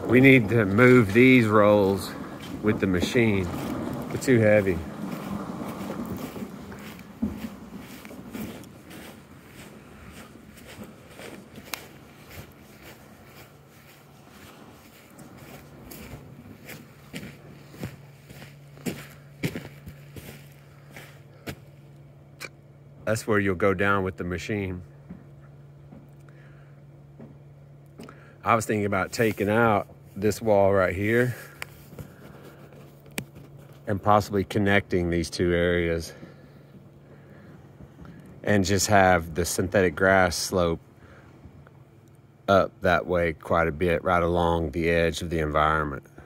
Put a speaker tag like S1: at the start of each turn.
S1: We need to move these rolls with the machine. They're too heavy. That's where you'll go down with the machine. I was thinking about taking out this wall right here and possibly connecting these two areas and just have the synthetic grass slope up that way quite a bit right along the edge of the environment.